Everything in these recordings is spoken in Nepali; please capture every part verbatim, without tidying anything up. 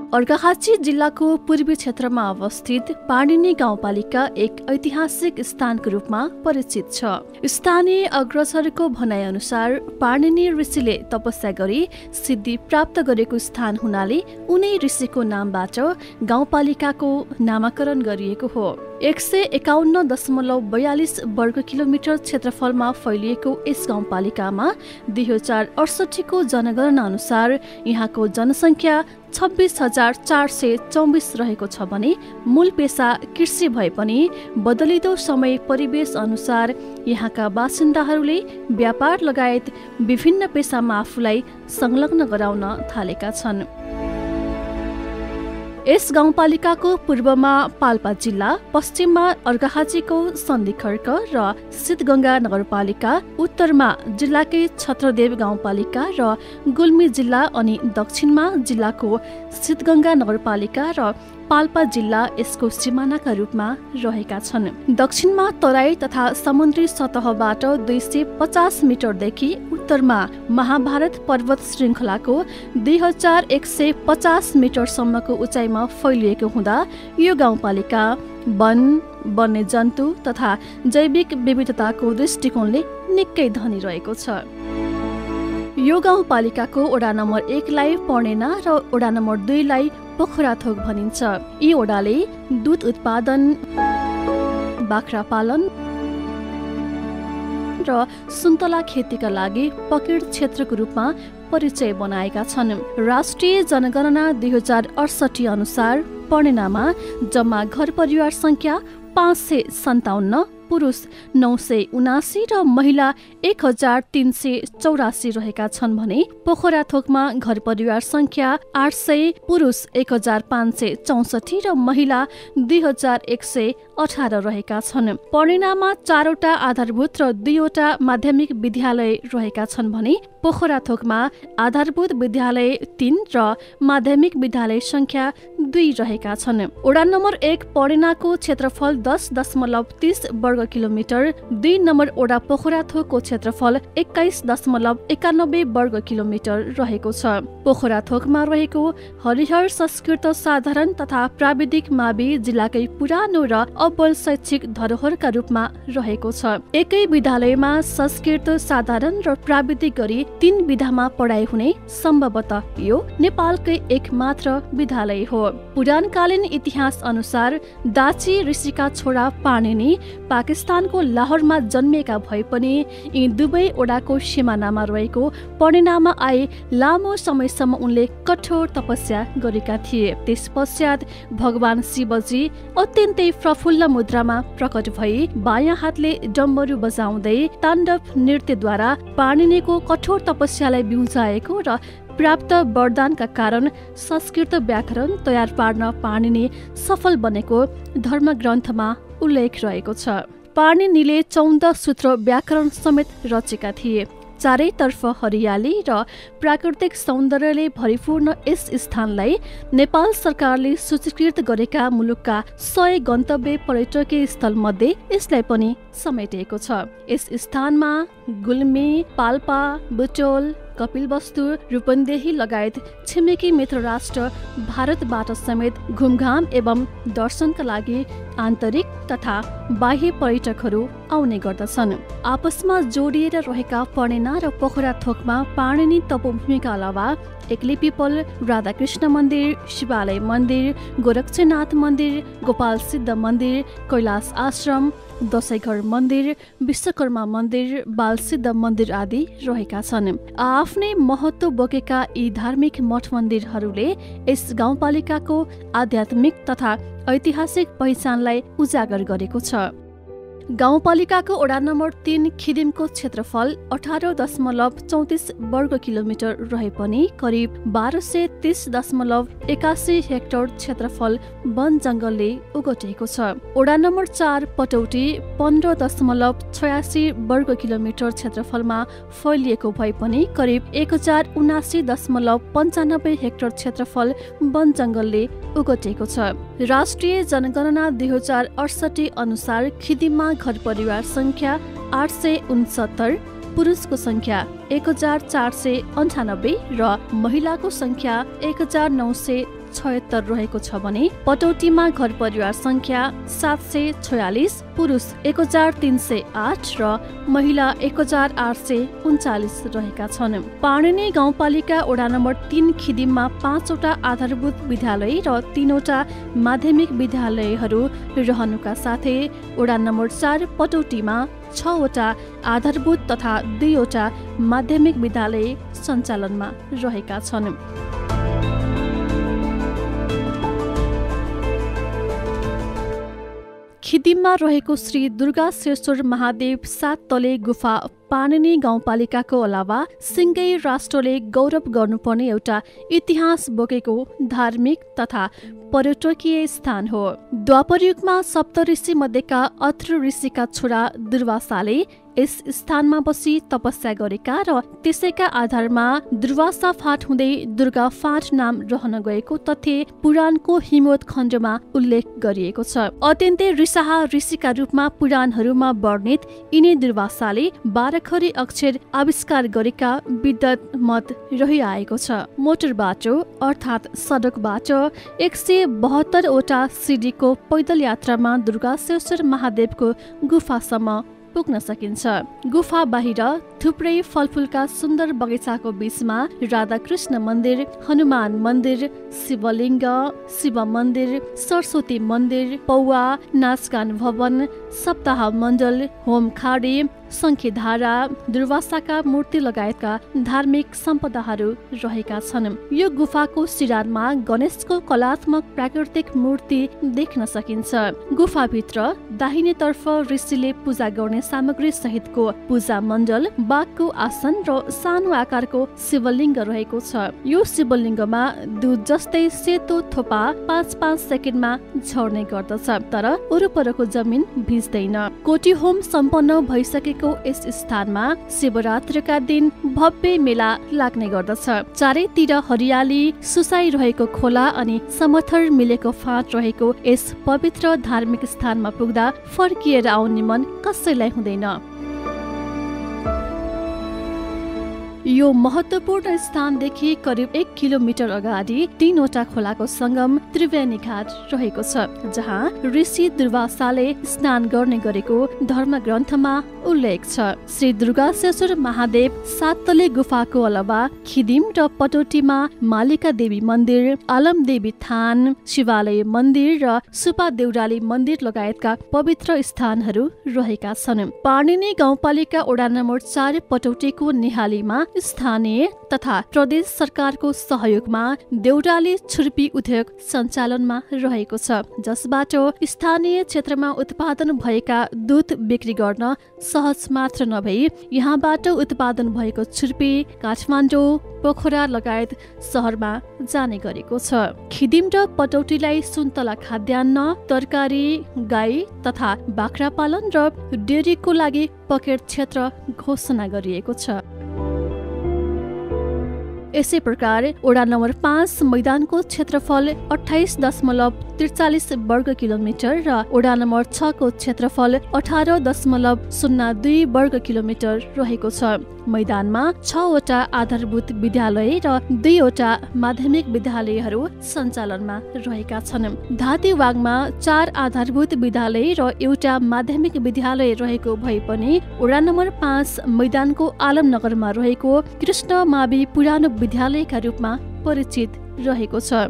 अर्घाखाँची जिल्लाको पूर्वी क्षेत्रमा अवस्थित पाणिनी गाउँपालिका एक ऐतिहासिक स्थानको रूपमा परिचित छ। स्थानीय अग्रजहरूको भनाइ अनुसार पाणिनी ऋषिले तपस्या गरी सिद्धि प्राप्त गरेको स्थान हुनाले उनै ऋषिको नामबाट गाउँपालिकाको नामाकरण गरिएको हो। एक सय एकाउन्न दशमलव बयालिस वर्ग किलोमिटर क्षेत्रफलमा फैलिएको यस गाउँपालिकामा दुई हजार अडसठीको जनगणना अनुसार यहाँको जनसङ्ख्या छब्बिस हजार चार सय चौबिस रहेको छ भने मूल पेसा कृषि भए पनि बदलिदो समय परिवेश अनुसार यहाँका बासिन्दाहरूले व्यापार लगायत विभिन्न पेसामा आफूलाई संलग्न गराउन थालेका छन्। यस गाउँपालिकाको पूर्वमा पाल्पा जिल्ला, पश्चिममा अर्घाखाँचीको सन्धिखर्क र सिद्धगङ्गा नगरपालिका, उत्तरमा जिल्लाकै छत्रदेव गाउँपालिका र गुल्मी जिल्ला अनि दक्षिणमा जिल्लाको सिद्धगङ्गा नगरपालिका र पाल्पा जिल्ला यसको सिमानाका रूपमा रहेका छन्। दक्षिणमा तराई तथा समुद्री सतहबाट दुई सय पचास मिटरदेखि उत्तरमा महाभारत पर्वत श्रृङ्खलाको दुई हजार एक सय पचास मिटरसम्मको उचाइमा फैलिएको हुँदा यो गाउँपालिका वन, वन्यजन्तु तथा जैविक विविधताको दृष्टिकोणले निकै धनी रहेको छ। यो गाउँपालिकाको वडा नम्बर एकलाई पर्णेना र वडा नम्बर दुईलाई पोखराथोक भनिन्छ। यी वडाले दूध उत्पादन, बाख्रा पालन र सुन्तला खेतीका लागि पकिड क्षेत्रको रूपमा परिचय बनाएका छन्। राष्ट्रिय जनगणना दुई हजार अडसठी अनुसार पर्णेनामा जम्मा घर परिवार संख्या पाँच सय सन्ताउन्न, पुरुष नौ सय उनासी र महिला एक हजार तीन सय चौरासी रहेका छन् भने पोखराथोकमा घर परिवार संख्या आठ सय, पुरुष एक हजार पाँच सय चौसठी र महिला दुई हजार एक सय अठार रहेका छन्। पर्णेनामा चारवटा आधारभूत र दुईवटा माध्यमिक विद्यालय रहेका छन् भने पोखराथोकमा आधारभूत विद्यालय तीन र माध्यमिक विद्यालय संख्या दुई रहेका छन्। वडा नम्बर एक पर्णेनाको क्षेत्रफल दस दशमलव तीस वर्ग किलोमिटर, दुई नम्बर वडा पोखराथोकको क्षेत्रफल एक्काइस दशमलव एकानब्बे वर्ग किलोमिटर रहेको छ। पोखराथोकमा रहेको हरिहर संस्कृत साधारण तथा प्राविधिक मावि जिल्लाकै पुरानो र अब्बल शैक्षिक धरोहरका रूपमा रहेको छ। एकै विद्यालयमा संस्कृत साधारण र प्राविधिक गरी तीन विधामा पढाइ हुने सम्भवतः यो नेपालकै एक मात्र विद्यालय हो। पुराणकालीन इतिहास अनुसार दाची ऋषिका छोरा पाणिनी पाकिस्तानको लाहोरमा जन्मिएका भए पनि यी दुवै वडाको सिमानामा रहेको पर्णेनामा आए लामो समयसम्म उनले कठोर तपस्या गरेका थिए। त्यस पश्चात भगवान शिवजी अत्यन्तै प्रफुल्ल मुद्रामा प्रकट भई बायाँ हातले डम्बरू बजाउँदै ताण्डव नृत्यद्वारा पाणिनीको कठोर तपस्यालाई बिउजाएको र प्राप्त वरदानका कारण संस्कृत व्याकरण तयार पार्न पाणिनी सफल बनेको धर्मग्रन्थमा उल्लेख रहेको छ। पाणिनीले चौध सूत्र व्याकरण समेत रचेका थिए। चारैतर्फ हरियाली र प्राकृतिक सौन्दर्यले भरिपूर्ण यस स्थानलाई नेपाल सरकारले सूचीकृत गरेका मुलुकका सय गन्तव्य पर्यटकीय स्थल मध्ये यसलाई पनि समेटिएको छ। यस स्थानमा गुल्मी, पाल्पा, बुटोल, कपिलवस्तु, रूपन्देही लगायत छिमेकी मित्र राष्ट्र भारतबाट समेत घुमघाम एवं दर्शनका लागि आन्तरिक तथा बाह्य पर्यटकहरू आउने गर्दछन्। आपसमा जोडिएर रहेका पर्णेना र पोखराथोकमा पाणिनी तपोभूमिका अलावा एक्ली पिपल, राधाकृष्ण मन्दिर, शिवालय मन्दिर, गोरक्षनाथ मन्दिर, गोपाल सिद्ध मन्दिर, कैलाश आश्रम, दशैघर मन्दिर, विश्वकर्मा मन्दिर, बालसिद्ध मन्दिर आदि रहेका छन्। आफ्नै महत्त्व बोकेका यी धार्मिक मठ मन्दिरहरूले यस गाउँपालिकाको आध्यात्मिक तथा ऐतिहासिक पहिचानलाई उजागर गरेको छ। गाउँपालिकाको वडा नम्बर तीन खिदिमको क्षेत्रफल अठार दशमलव चौतिस वर्ग किलोमिटर रहे पनि करिब बाह्र सय तीस दशमलव एकासी हेक्टर क्षेत्रफल वन जङ्गलले ओगटेको छ। वडा नम्बर चार पटौटी पन्ध्र दशमलव छयासी वर्ग किलोमिटर क्षेत्रफलमा फैलिएको भए पनि करिब एक हजार उनासी दशमलव पन्चानब्बे हेक्टर क्षेत्रफल वन जङ्गलले ओगटेको छ। राष्ट्रिय जनगणना दुई हजार अडसठी अनुसार खिदिममा घर परिवार संख्या आठ सय उनसत्तर, पुरुषको संख्या एक हजार चार सय अन्ठानब्बे र महिलाको संख्या एक हजार नौ सय छयत्तर रहेको छ भने पटौटीमा घर परिवार संख्या सात सय छयालिस, पुरुष एक हजार तीन सय आठ र महिला एक हजार आठ सय उन्चालिस रहेका छन्। पाणिनी गाउँपालिका वडा नम्बर तीन खिदिममा पाँचवटा आधारभूत विद्यालय र तीनवटा माध्यमिक विद्यालयहरू रहनुका साथै वडा नम्बर चार पटौटीमा छवटा आधारभूत तथा दुईवटा माध्यमिक विद्यालय सञ्चालनमा रहेका छन्। खिदिममा रहेको श्री दुर्गा शेरश्वर महादेव सात तले गुफा पाणिनी गाउँपालिकाको अलावा सिंगै राष्ट्रले गौरव गर्नुपर्ने एउटा इतिहास बोकेको धार्मिक तथा पर्यटकीय स्थान हो। द्वापर युगमा सप्तऋषि मध्येका अत्रि ऋषिका छोरा दुर्वासाले यस स्थानमा बसी तपस्या गरेका र त्यसैका आधारमा दुर्वासा फाँट हुँदै दुर्गा फाँट नाम रहन गएको तथ्य पुराणको हिमवत खण्डमा उल्लेख गरिएको छ। अत्यन्तै रिसाहा ऋषिका रूपमा पुराणहरूमा वर्णित यिनै दुर्वासाले बाह्रखरी अक्षर आविष्कार गरेका विद्वत मत रहिआएको छ। मोटर बाटो अर्थात् सडकबाट एक सय बहत्तरवटा सिडीको पैदल यात्रामा दुर्गा शेरश्वर महादेवको गुफासम्म पुग्न सकिन्छ। गुफा बाहिर थुप्रै फलफुलका सुन्दर बगैँचाको बीचमा राधाकृष्ण मन्दिर, हनुमान मन्दिर, शिवलिङ्ग, शिव मन्दिर, सरस्वती मन्दिर, पौवा, नाचगान भवन, सप्ताह मण्डल, होम खाडी, शङ्खधारा, दुर्वासाका मूर्ति लगायतका धार्मिक सम्पदाहरू रहेका छन्। यो गुफाको सिरानमा गणेशको कलात्मक प्राकृतिक मूर्ति देख्न सकिन्छ। गुफाभित्र दाहिनेतर्फ ऋषिले पूजा गर्ने सामग्री सहितको पूजा मण्डल, बाघको आसन र सानो आकारको शिवलिङ्ग रहेको छ। यो शिवलिङ्गमा दुध जस्तै सेतो थोपा पाँच पाँच सेकेन्डमा झर्ने गर्दछ, तर वरपरको जमिन भिज्दैन। कोटी होम सम्पन्न भइसकेको यस स्थानमा शिवरात्रिका दिन भव्य मेला लाग्ने गर्दछ। चारैतिर हरियाली सुसाइरहेको खोला अनि समथर मिलेको फाँट रहेको यस पवित्र धार्मिक स्थानमा पुग्दा फर्किएर आउने मन कसैलाई हुँदैन। यो महत्वपूर्ण स्थानदेखि करिब एक किलोमिटर अगाडि तीनवटा खोलाको संगम त्रिवेणी घाट रहेको छ, जहाँ ऋषि दुर्वासाले स्नान गर्ने गरेको धर्म ग्रन्थमा उल्लेख छ। श्री दुर्गा शेरश्वर महादेव सात तले गुफाको अलावा खिदिम र पटौटीमा मालिका देवी मन्दिर, आलम देवी थान, शिवालय मन्दिर र सुपा देउराली मन्दिर लगायतका पवित्र स्थानहरू रहेका छन्। पाणिनी गाउँपालिका वडा नम्बर चार पटौटीको निहालीमा स्थानीय तथा प्रदेश सरकारको सहयोगमा देउराली छुर्पी उद्योग सञ्चालनमा रहेको छ, जसबाट स्थानीय क्षेत्रमा उत्पादन भएका दुध बिक्री गर्न सहज मात्र नभई यहाँबाट उत्पादन भएको छुर्पी काठमाडौँ, पोखरा लगायत सहरमा जाने गरेको छ। खिदिम र पटौटीलाई सुन्तला खाद्यान्न, तरकारी, गाई तथा बाख्रा पालन र डेरीको लागि पकेट क्षेत्र घोषणा गरिएको छ। यसै प्रकार वडा नम्बर पाँच मैदानको क्षेत्रफल अठाइस दशमलव त्रिचालिस वर्ग किलोमिटर र वडा नम्बर छ को क्षेत्रफल अठार दशमलव शून्य दुई वर्ग किलोमिटर रहेको छ। मैदानमा छवटा आधारभूत विद्यालय र दुईवटा माध्यमिक विद्यालयहरू सञ्चालनमा रहेका छन्। धातीवाङमा चार आधारभूत विद्यालय र एउटा माध्यमिक विद्यालय रहेको भए पनि वडा नम्बर पाँच मैदानको आलमनगरमा रहेको कृष्ण मावि पुरानो विद्यालयका रूपमा परिचित रहेको छ।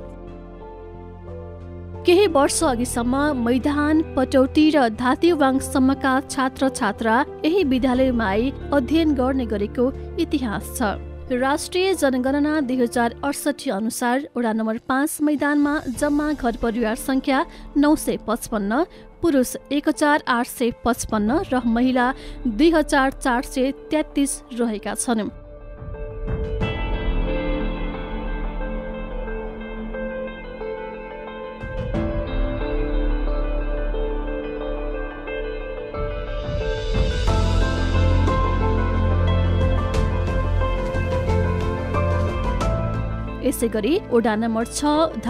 केही वर्ष अघिसम्म मैदान, पटौटी र धातीवाङसम्मका छात्र छात्रा यही विद्यालयमा आई अध्ययन गर्ने गरेको इतिहास छ। राष्ट्रिय जनगणना दुई हजार अडसठी अनुसार वडा नम्बर पाँच मैदानमा जम्मा घर परिवार संख्या नौ सय पचपन्न, पुरुष एक हजार आठ सय पचपन्न र महिला दुई हजार चार सय तेत्तिस रहेका छन्। यसै गरी वडा नम्बर छ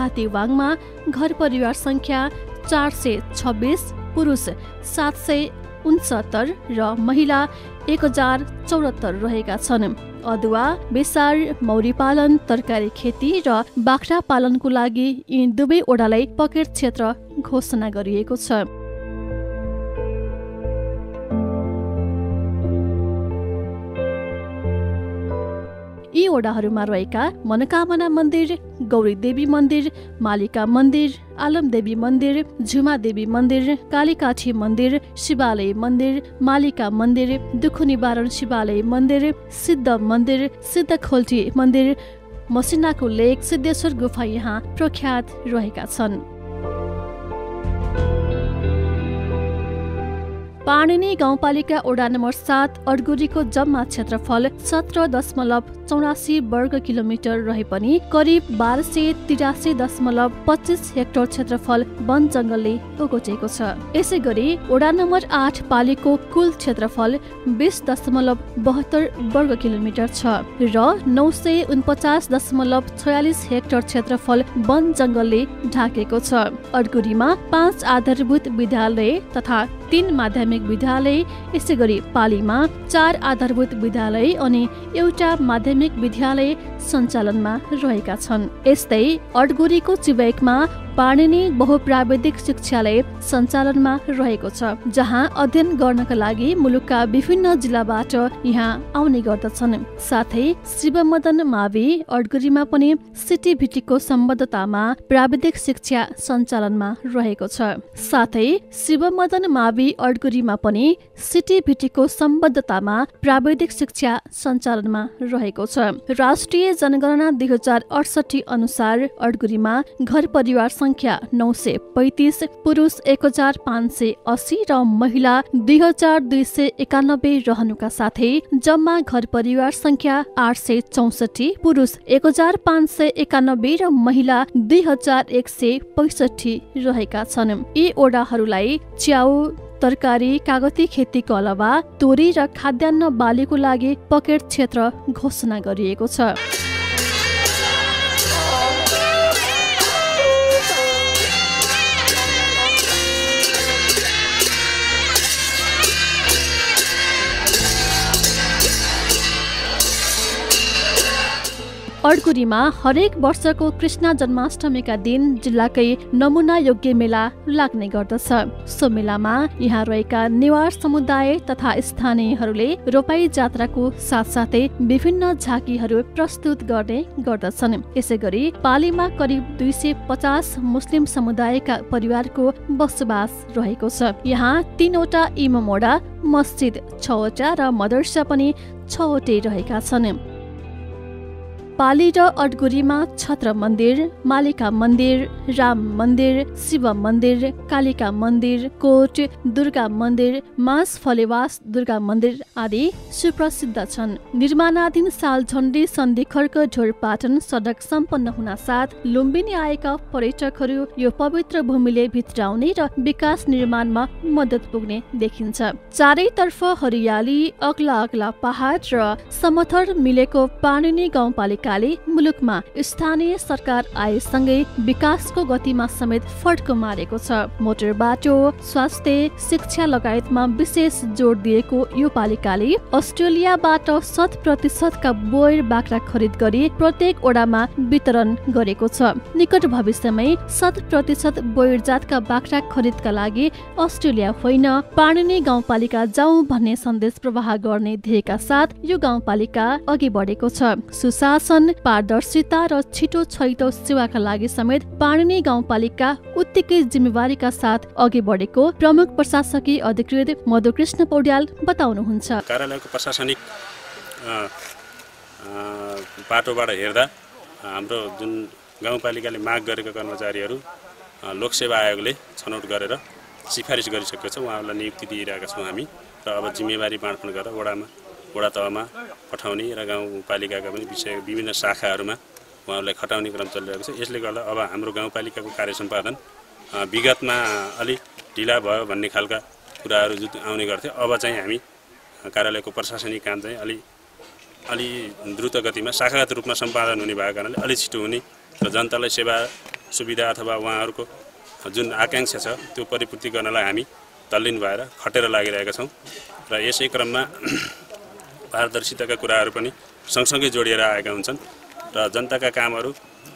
धातीवाङमा घर परिवार संख्या चार सय छब्बिस, पुरुष सात सय उन्सत्तर र महिला एक हजार चौहत्तर रहेका छन्। अदुवा, बेसार, मौरी पालन, तरकारी खेती र बाख्रा पालनको लागि यी दुवै ओडालाई पकेट क्षेत्र घोषणा गरिएको छ। यी ओडाहरूमा रहेका मनोकामना मन्दिर, गौरी देवी मन्दिर, मालिका मन्दिर, आलमदेवी मन्दिर, झुमा देवी मन्दिर, कालीकाठी मन्दिर, शिवालय मन्दिर, मालिका मन्दिर, दुख निवारण शिवालय मन्दिर, सिद्ध मन्दिर, सिद्ध खोल्टी मन्दिर, मसिनाको लेक, सिद्धेश्वर गुफा यहाँ प्रख्यात रहेका छन्। पाणिनी गाउँपालिका ओडा नम्बर सात अडगुरीको जम्मा क्षेत्रफल सत्र दशमलव चौरासी वर्ग किलोमिटर रहे पनि करिब बाह्र सय तिरासी दशमलव पच्चिस हेक्टर क्षेत्रफल वन जङ्गलले ओगटेको छ। यसै गरी ओडा नम्बर आठ पालिको कुल क्षेत्रफल बिस दशमलव बहत्तर वर्ग किलोमिटर छ र नौ सय उनपचास दशमलव छयालिस हेक्टर क्षेत्रफल वन जङ्गलले ढाकेको छ। अडगुरीमा पाँच आधारभूत विद्यालय तथा तीन माध्यमिक विद्यालय, यसै गरी पालीमा चार आधारभूत विद्यालय अनि एउटा माध्यमिक विद्यालय सञ्चालनमा रहेका छन्। यस्तै अडगुरीको चिबेकमा पाणिनी बहुप्राविधिक शिक्षालय सञ्चालनमा रहेको छ, जहाँ अध्ययन गर्नका लागि मुलुकका विभिन्न जिल्लाबाट यहाँ आउने गर्दछन्। साथै शिवमदन मावि अडगुरीमा पनि सिटीभिटीको सम्बद्धतामा प्राविधिक शिक्षा सञ्चालनमा रहेको छ। साथै शिवमदन मावि अडगुरीमा पनि सिटीभिटीको सम्बद्धतामा प्राविधिक शिक्षा सञ्चालनमा रहेको छ। राष्ट्रिय जनगणना दुई हजार अडसठी अनुसार अडगुरीमा घर परिवार संख्या नौ सय पैंतिस, पुरुष एक हजार पाँच सय अस्सी र महिला दुई हजार दुई सय एकानब्बे रहनुका साथै जम्मा घर परिवार संख्या आठ सय चौसठी, पुरुष एक हजार पाँच सय एकानब्बे र महिला दुई हजार एक सय पैसठी रहेका छन्। यी ओडाहरूलाई च्याउ, तरकारी, कागती खेतीको अलावा तोरी र खाद्यान्न बालीको लागि पकेट क्षेत्र घोषणा गरिएको छ। अडगुरीमा हरेक वर्षको कृष्ण जन्माष्टमीका दिन जिल्लाकै नमुना योग्य मेला लाग्ने गर्दछ। सो मेलामा यहाँ रहेका नेवार समुदाय तथा स्थानीयहरूले रोपाई जात्राको साथसाथै विभिन्न झाँकीहरू प्रस्तुत गर्ने गर्दछन्। यसै गरी पालीमा करिब दुई सय पचास मुस्लिम समुदायका परिवारको बसोबास रहेको छ। यहाँ तीनवटा इमामोडा, मस्जिद छवटा र मदरसा पनि छवटै रहेका छन्। पाली र अडगुरीमा छत्र मन्दिर, मालिका मन्दिर, राम मन्दिर, शिव मन्दिर, कालिका मन्दिर, कोट, दुर्गा मन्दिर, मास फलेवास दुर्गा मन्दिर आदि सुप्रसिद्ध छन्। निर्माणाधीन साल झण्डी सन्धि खर्क ढोरपाटन सडक सम्पन्न हुन साथ लुम्बिनी आएका पर्यटकहरू यो पवित्र भूमिले भित्राउने र विकास निर्माणमा मद्दत पुग्ने देखिन्छ। चारैतर्फ हरियाली, अग्ला अग्ला पहाड र समथर मिलेको पाणिनी गाउँपालिका मुलुकमा स्थानीय सरकार आएसँगै विकासको गतिमा समेत फड्को मारेको छ। मोटर बाटो, स्वास्थ्य, शिक्षा लगायतमा विशेष जोड दिएको यो पालिकाले अस्ट्रेलियाबाट शत प्रतिशतका बोयर बाख्रा खरिद गरी प्रत्येक ओडामा वितरण गरेको छ। निकट भविष्यमै शत प्रतिशत बोयर जातका बाख्रा खरिदका लागि अस्ट्रेलिया होइन पाणिनी गाउँपालिका जाउँ भन्ने सन्देश प्रवाह गर्ने ध्येयका साथ यो गाउँपालिका अघि बढेको छ। सुशासन, पारदर्शिता र छिटो छैटो सेवाका लागि समेत पाणिनी गाउँपालिका उत्तिकै जिम्मेवारीका साथ अघि बढेको प्रमुख प्रशासकीय अधिकृत मधुकृष्ण पौड्याल बताउनुहुन्छ। कार्यालयको प्रशासनिक बाटोबाट हेर्दा हाम्रो जुन गाउँपालिकाले माग गरेका कर्मचारीहरू लोकसेवा आयोगले छनौट गरेर सिफारिस गरिसकेको छ। उहाँहरूलाई नियुक्ति दिइरहेका छौँ हामी र अब जिम्मेवारी बाँडफाँड गरेर वडामा वडा तहमा पठाउने र गाउँपालिकाका पनि विषय विभिन्न शाखाहरूमा उहाँहरूलाई खटाउने क्रम चलिरहेको छ। यसले गर्दा अब हाम्रो गाउँपालिकाको कार्य सम्पादन विगतमा अलि ढिला भयो भन्ने खालका कुराहरू जुन आउने गर्थ्यो, अब चाहिँ हामी कार्यालयको प्रशासनिक काम चाहिँ अलि अलि द्रुत गतिमा शाखागत रूपमा सम्पादन हुने भएको कारणले अलि छिटो हुने र जनतालाई सेवा सुविधा अथवा उहाँहरूको जुन आकाङ्क्षा छ त्यो परिपूर्ति गर्नलाई हामी तल्लीन भएर खटेर लागिरहेका छौँ र यसै क्रममा पारदर्शिताका कुराहरू पनि सँगसँगै जोडिएर आएका हुन्छन् र जनताका कामहरू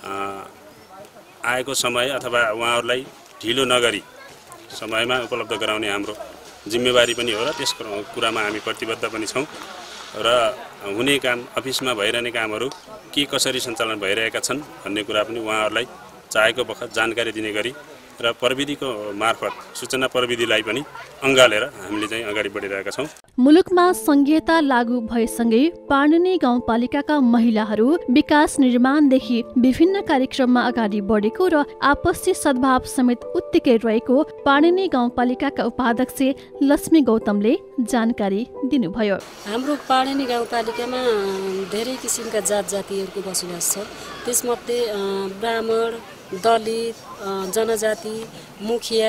आएको समय अथवा उहाँहरूलाई ढिलो नगरी समयमा उपलब्ध गराउने हाम्रो जिम्मेवारी पनि हो र त्यस कुरामा हामी प्रतिबद्ध पनि छौँ र हुने काम अफिसमा भइरहने कामहरू के कसरी सञ्चालन भइरहेका छन् भन्ने कुरा पनि उहाँहरूलाई चाहेको बखत जानकारी दिने गरी र प्रविधिको मार्फत सूचना प्रविधिलाई पनि अँगालेर हामीले चाहिँ अगाडि बढिरहेका छौँ। मुलुकमा संघीयता लागू भएसँगै पाणिनी गाउँपालिकाका महिलाहरू विकास निर्माणदेखि विभिन्न कार्यक्रममा अगाडि बढेको र आपसी सद्भाव समेत उत्तिकै रहेको पाणिनी गाउँपालिकाका उपाध्यक्ष लक्ष्मी गौतमले जानकारी दिनुभयो। हाम्रो पाणिनी गाउँपालिकामा धेरै किसिमका जात जातिहरूको बसोबास छ। त्यसमध्ये ब्राह्मण, दलित, जनजाति, मुखिया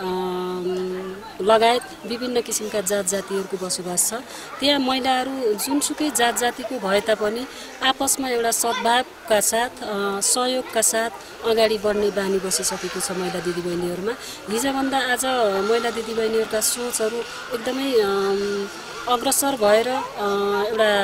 लगायत विभिन्न किसिमका जात जातिहरूको बसोबास छ। त्यहाँ महिलाहरू जुनसुकै जात जातिको भए तापनि आपसमा एउटा सद्भावका साथ सहयोगका साथ अगाडि बढ्ने बानी बसिसकेको छ महिला दिदीबहिनीहरूमा। हिजोभन्दा आज महिला दिदीबहिनीहरूका सोचहरू एकदमै अग्रसर भएर एउटा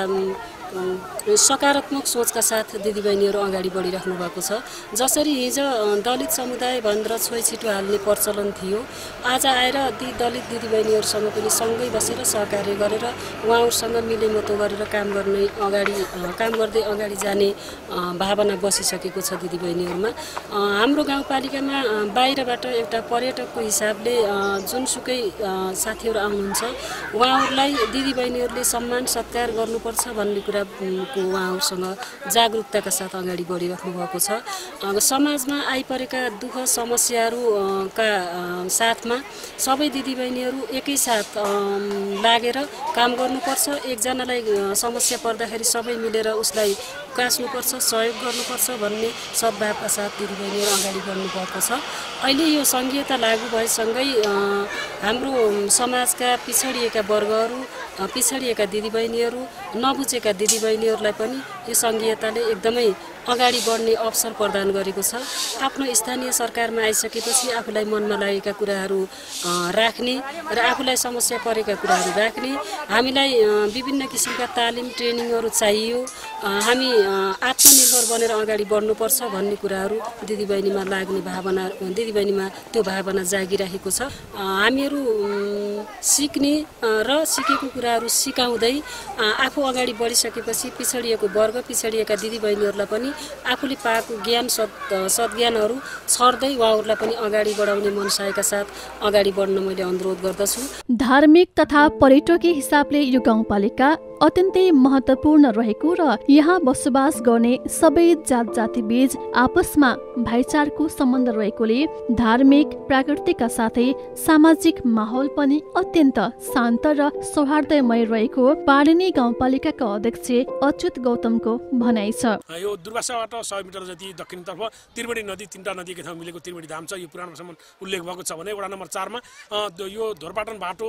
सकारात्मक सोचका साथ दिदीबहिनीहरू अगाडि बढिराख्नु भएको छ। जसरी हिजो दलित समुदाय भनेर छोइछिटो हाल्ने प्रचलन थियो, आज आएर ती दलित दिदीबहिनीहरूसँग पनि सँगै बसेर सहकार्य गरेर उहाँहरूसँग मिलेमतो गरेर काम गर्ने अगाडि काम गर्दै अगाडि जाने भावना बसिसकेको छ दिदीबहिनीहरूमा। हाम्रो गाउँपालिकामा बाहिरबाट एउटा पर्यटकको हिसाबले जुनसुकै साथीहरू आउनुहुन्छ उहाँहरूलाई दिदीबहिनीहरूले सम्मान सत्कार गर्नुपर्छ भन्ने कुरा को उहाँहरूसँग जागरुकताका साथ अगाडि बढिराख्नु भएको छ। समाजमा आइपरेका दुःख समस्याहरूका साथमा सबै दिदीबहिनीहरू एकैसाथ लागेर काम गर्नुपर्छ। एकजनालाई समस्या पर्दाखेरि सबै मिलेर उसलाई कास्नुपर्छ, सहयोग गर्नुपर्छ भन्ने सद्भावका साथ दिदीबहिनीहरू अगाडि बढ्नु भएको छ। अहिले यो संघीयता लागू भएसँगै हाम्रो समाजका पिछडिएका वर्गहरू, पिछडिएका दिदीबहिनीहरू, नबुझेका दिदीबहिनीहरूलाई पनि यो संघीयताले एकदमै अगाडि बढ्ने अवसर प्रदान गरेको छ। आफ्नो स्थानीय सरकारमा आइसकेपछि आफूलाई मनमा लागेका कुराहरू राख्ने र आफूलाई समस्या परेका कुराहरू राख्ने, हामीलाई विभिन्न किसिमका तालिम ट्रेनिङहरू चाहियो, हामी आत्मनिर्भर बनेर अगाडि बढ्नुपर्छ भन्ने कुराहरू दिदीबहिनीमा लाग्ने भावना दिदीबहिनीमा त्यो भावना जागिरहेको छ। हामीहरू सिक्ने र सिकेको कुराहरू सिकाउँदै आफू अगाडि बढिसकेपछि पिछडिएको वर्ग, पिछडिएका दिदीबहिनीहरूलाई पनि आफूले पाएको ज्ञान सद् सद्ज्ञानहरू छर्दै उहाँहरूलाई पनि अगाडि बढाउने मनसायका साथ अगाडि बढ्न मैले अनुरोध गर्दछु। धार्मिक तथा पर्यटकीय हिसाबले यो गाउँपालिका अत्यन्तै महत्त्वपूर्ण रहेको र यहाँ बसोबास गर्ने सबै जात जाति बीच आपसमा भाइचारको सम्बन्ध रहेकोले धार्मिक प्राकृतिकका साथै सामाजिक माहौल पनि अत्यन्त शान्त र सौहार्दमय रहेको पाणिनी गाउँपालिकाका अध्यक्ष अच्युत गौतमको भनाइ छ। यो दुर्वासाबाट सय मिटर जति दक्षिणतर्फ त्रिवेणी नदी, तीनटा नदी एक ठाउँ मिलेको त्रिवेणी धाम छ। यो पुराणोसम्म उल्लेख भएको छ भने वडा नम्बर चारमा यो धोरपाटन बाटो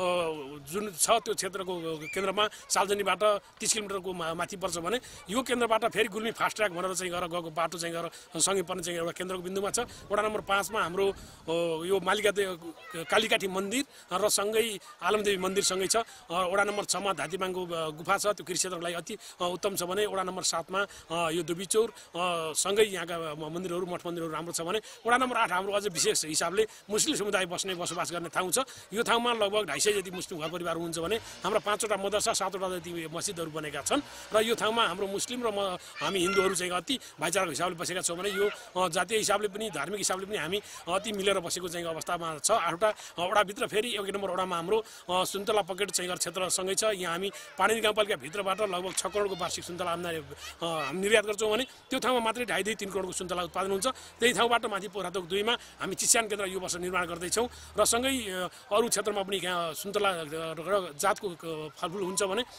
जुन छ त्यो क्षेत्रको केन्द्रमा सालजनीबाट तीस किलोमिटरको माथि पर्छ भने यो केन्द्रबाट फेरि गुल्मी फास्ट ट्र्याक भनेर चाहिँ गएर गएको बाटो चाहिँ गएर सँगै पर्ने चाहिँ एउटा केन्द्रको बिन्दुमा छ। वडा नम्बर पाँचमा हाम्रो यो मालिका कालीकाठी मन्दिर र सँगै आलमदेवी मन्दिर सँगै छ। वडा नम्बर छमा धातीबाङको गुफा छ, त्यो कृषि क्षेत्रको लागि अति उत्तम छ भने वडा नम्बर सातमा यो दुबीचौर सँगै यहाँका मन्दिरहरू मठ मन्दिरहरू राम्रो छ भने वडा नम्बर आठ हाम्रो अझ विशेष हिसाबले मुस्लिम समुदाय बस्ने बसोबास गर्ने ठाउँ छ। यो ठाउँमा लगभग ढाई सय जति मुस्लिम घर परिवार हुनुहुन्छ भने हाम्रा पाँचवटा मदरसा, सातवटा जति मस्जिदहरू बनेका छन् र यो ठाउँमा हाम्रो मुस्लिम र हामी हिन्दूहरू चाहिँ अति भाइचाराको हिसाबले बसेका छौँ भने यो जातीय हिसाबले पनि धार्मिक हिसाबले पनि हामी अति मिलेर बसेको चाहिँ अवस्थामा छ। आठवटा वडाभित्र फेरि एक नम्बर वडामा हाम्रो सुन्तला पकेट चाहिँ क्षेत्रसँगै छ। यहाँ हामी पाणिनी गाउँपालिका भित्रबाट लगभग छ करोडको वार्षिक सुन्तला आम्दानी निर्यात गर्छौँ भने त्यो ठाउँमा मात्रै ढाई दुई तिन करोडको सुन्तला उत्पादन हुन्छ। त्यही ठाउँबाट माथि पोखराथोक दुईमा हामी चिस्यान केन्द्र यो वर्ष निर्माण गर्दैछौँ र सँगै अरू क्षेत्रमा पनि यहाँ सुन्तला र जातको फलफुल हुन्छ भने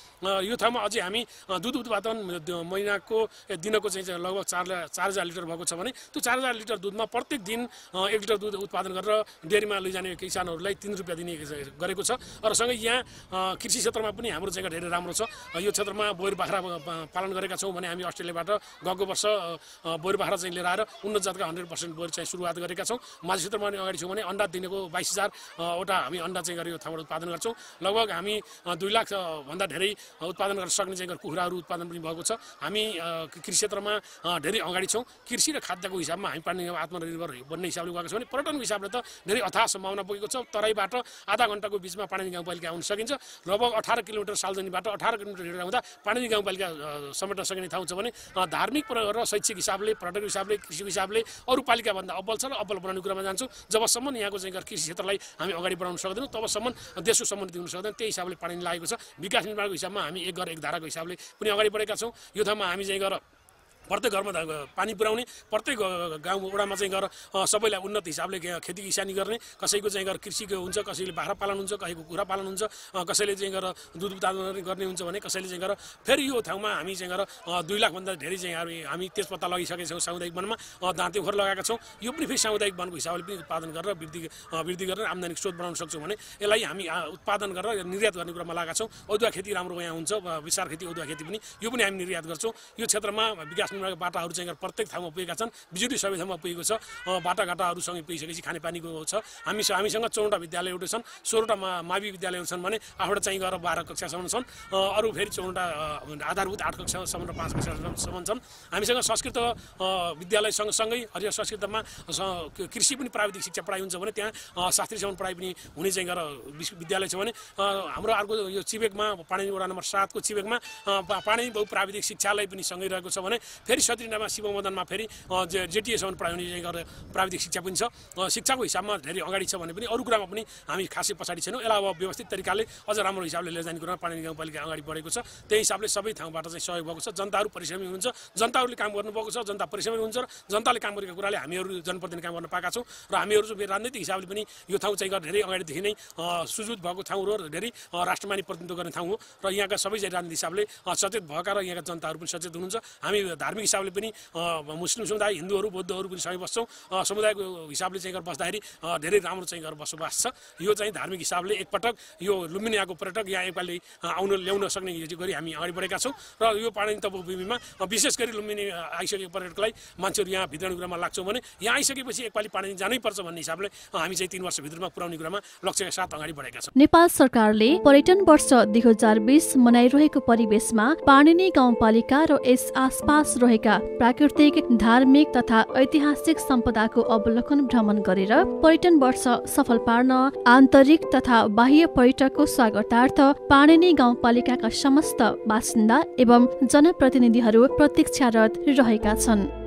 यो ठाउँमा अझै हामी दुध उत्पादन महिनाको दिनको चाहिँ लगभग चार चार हजार लिटर भएको छ भने त्यो चार हजार लिटर दुधमा प्रत्येक दिन एक लिटर दुध उत्पादन गरेर डेरीमा लैजाने किसानहरूलाई तीन रुपियाँ दिने गरेको छ। र सँगै यहाँ कृषि क्षेत्रमा पनि हाम्रो चाहिँ धेरै राम्रो छ। यो क्षेत्रमा बोयर बाख्रा पालन गरेका छौँ भने हामी अस्ट्रेलियाबाट गएको वर्ष बोयर बाख्रा चाहिँ लिएर आएर उन्नत जातका हन्ड्रेड पर्सेन्ट बोयर चाहिँ सुरुवात गरेका छौँ। माझी क्षेत्रमा पनि अगाडि छौँ भने अन्डा दिनेको बाइस हजारवटा हामी अन्डा चाहिँ गरेर यो ठाउँबाट उत्पादन गर्छौँ। लगभग हामी दुई लाख भन्दा धेरै उत्पादन गर्न सक्ने चाहिँ कुखुराहरू उत्पादन पनि भएको छ। हामी कृषि क्षेत्रमा धेरै अगाडि छौँ। कृषि र खाद्यको हिसाबमा हामी पानी आत्मनिर्भर बन्ने हिसाबले गएको छौँ भने पर्यटनको हिसाबले त धेरै अथाह सम्भावना पुगेको छ। तराईबाट आधा घन्टाको बिचमा पानी गाउँपालिका आउन सकिन्छ। लगभग अठार किलोमिटर सालजनीबाट अठार किलोमिटर हिँडेर आउँदा पानी गाउँपालिका समेट्न सकिने ठाउँ छ भने धार्मिक र शैक्षिक हिसाबले पर्यटक हिसाबले कृषिको हिसाबले अरू पालिकाभन्दा अब्बल छ र अब्बल बनाउने कुरामा जान्छौँ। जबसम्म यहाँको चाहिँ कृषि क्षेत्रलाई हामी अगाडि बढाउन सक्दैनौँ तबसम्म देशको सम्बन्धित हुन सक्दैन। त्यही हिसाबले पानी लागेको छ। विकास निर्माणको हिसाबमा हामी एक घर एक धाराको हिसाबले पनि अगाडि बढेका छौँ। यो ठाउँमा हामी चाहिँ गएर प्रत्येक घरमा पानी पुर्याउने, प्रत्येक गाउँ वडामा चाहिँ गएर सबैलाई उन्नत हिसाबले खेती किसानी गर्ने, कसैको चाहिँ गएर कृषिको हुन्छ, कसैले बाख्रा पालन हुन्छ, कसैको कुखुरा पालन हुन्छ, कसैले चाहिँ गएर दुध उत्पादन गर्ने हुन्छ भने कसैले चाहिँ गएर फेरि यो ठाउँमा हामी चाहिँ गएर दुई लाखभन्दा धेरै चाहिँ हामी तेजपत्ता लगाइसकेका छौँ। सामुदायिक वनमा दाँते ओखर लगाएका छौँ। यो पनि फेरि सामुदायिक वनको हिसाबले पनि उत्पादन गरेर वृद्धि वृद्धि गरेर आम्दानी स्रोत बनाउन सक्छौँ भने यसलाई हामी उत्पादन गरेर निर्यात गर्ने कुरामा लगाएका छौँ। अदुवा खेती राम्रो यहाँ हुन्छ, विशाल खेती अदुवा खेती पनि यो पनि हामी निर्यात गर्छौँ। यो क्षेत्रमा विकास बाटाहरू चाहिँ प्रत्येक ठाउँमा पुगेका छन्। बिजुली सबै ठाउँमा पुगेको छ। बाटाघाटाहरूसँगै पुगिसकेपछि खानेपानीको छ। हामी हामीसँग चौधवटा विद्यालयहरू छन्, सोह्रवटा मावि विद्यालयहरू छन् भने आठवटा चाहिँ गएर बाह्र कक्षासम्म छन्। अरू फेरि चौधवटा आधारभूत आठ कक्षासम्म र पाँच कक्षासम्म छन्। हामीसँग संस्कृत विद्यालय सँगसँगै हरिया संस्कृतमा कृषि पनि प्राविधिक शिक्षा पढाइ हुन्छ भने त्यहाँ शास्त्रीसम्म पढाइ पनि हुने चाहिँ गएर विद्यालय छ भने हाम्रो अर्को यो चिबेकमा पाणी वडा नम्बर सातको चिबेकमा पाणी बहु प्राविधिक शिक्षालय पनि सँगै रहेको छ भने फेरि सत्रीनामा शिव मदनमा फेरि जेटिएसम्म पढाइ हुने चाहिँ गरेर प्राविधिक शिक्षा पनि छ। शिक्षाको हिसाबमा धेरै अगाडि छ भने पनि अरू कुरामा पनि हामी खासै पछाडि छैनौँ। यसलाई अब व्यवस्थित तरिकाले अझ राम्रो हिसाबले लिएर जाने कुरामा पानी गाउँपालिका अगाडि बढेको छ। त्यही हिसाबले सबै ठाउँबाट चाहिँ सहयोग भएको छ। जनताहरू परिश्रमी हुनुहुन्छ, जनताहरूले काम गर्नुभएको छ, जनता परिश्रमी हुन्छ र जनताले काम गरेको कुराले हामीहरू जनप्रतिनिधि काम गर्न पाएका छौँ। र हामीहरू चाहिँ राजनैतिक हिसाबले पनि यो ठाउँ चाहिँ धेरै अगाडिदेखि नै सुजुत भएको ठाउँ हो र धेरै राष्ट्रमानी प्रतिनिधित्व गर्ने ठाउँ हो र यहाँका सबै चाहिँ राजनीतिक हिसाबले सचेत भएका र यहाँका जनताहरू पनि सचेत हुनुहुन्छ। हामी धार्मिक हिसाबले पनि मुस्लिम समुदाय, हिन्दूहरू, बौद्धहरू पनि सँगै बस्छौँ। समुदायको हिसाबले चाहिँ बस्दाखेरि धेरै राम्रो चाहिँ बसोबास छ। यो चाहिँ धार्मिक हिसाबले एकपटक यो लुम्बिनी आएको पर्यटक यहाँ एकपालि आउन ल्याउन सक्ने गरी हामी अगाडि बढेका छौँ। र यो पानी तपोभूमिमा विशेष गरी लुम्बिनी आइसकेको पर्यटकलाई मान्छेहरू यहाँ भित्राउने कुरामा लाग्छौँ भने यहाँ आइसकेपछि एकपालि पानी जानै पर्छ भन्ने हिसाबले हामी चाहिँ तीन वर्षभित्रमा पुर्याउने कुरामा लक्ष्यका साथ अगाडि बढेका छौँ। नेपाल सरकारले पर्यटन वर्ष दुई हजार बिस मनाइरहेको परिवेशमा पाणिनी गाउँपालिका र यस आसपास रहेका प्राकृतिक, धार्मिक तथा ऐतिहासिक सम्पदाको अवलोकन भ्रमण गरेर पर्यटन वर्ष सफल पार्न आन्तरिक तथा बाह्य पर्यटकको स्वागतार्थ पाणिनी गाउँपालिकाका समस्त बासिन्दा एवं जनप्रतिनिधिहरू प्रतीक्षारत रहेका छन्।